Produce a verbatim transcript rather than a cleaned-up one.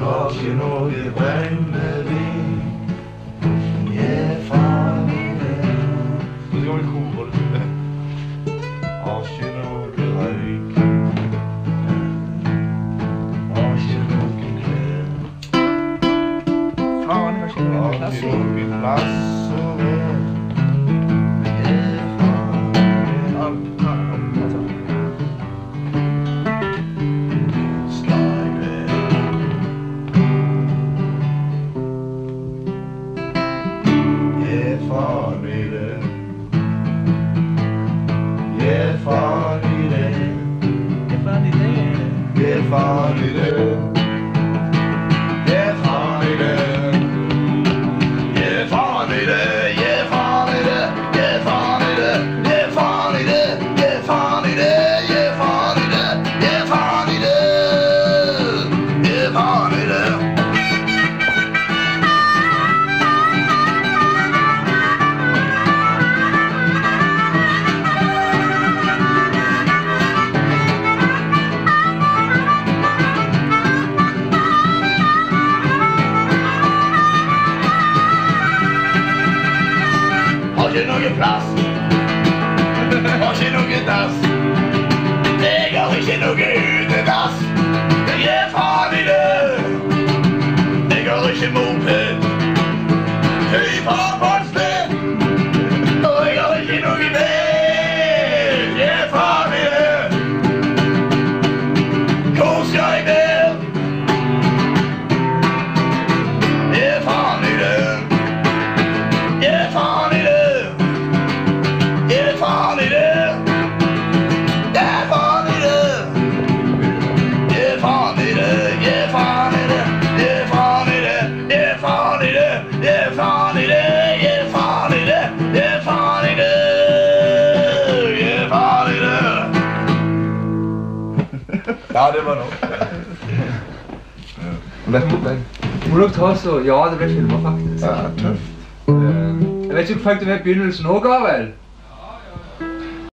har ikke noe brennevin. Jeg er farlig. Så skal vi kore det. Har ikke noe røyk. Har ikke noe klær. Faen, det var ikke noe Har plass ikke i. noe plass å være. Jeg er farlig. Ja, ja, ja, altså. Jeg er farlig det. Jeg er farlig det. Det er ferdig, det. Jeg er farlig det. Jeg er farlig det. Jeg er farlig det. Jeg er farlig det. Jeg er farlig det. Jeg er farlig det. Jeg er farlig det. Jeg er farlig det. Jeg er farlig det. Jeg er farlig det. Har ikke noe plass. Har ikke noe dass. Jeg har ikke noe utedass. Jeg er farlig det. Jeg har ikke moped. Høy farfallssted. Og jeg har ikke noe bil. Jeg er farlig det. Hvor skal jeg der? Jeg er farlig det. Jeg er farlig det. Jeg er farlig det. Jeg er farlig det. Jeg er farlig det. Jeg er farlig det. Jeg er farlig det. Jeg er farlig det. Jeg er farlig det. Jeg er farlig det. Jeg er farlig det. Jeg er farlig det. Ja, det var nok. Lett opplegg. Må dere ta så, ja, det ble filmet faktisk. Ja, tøft. Jeg vet ikke om du fikk det med i begynnelsen også, Gabriel?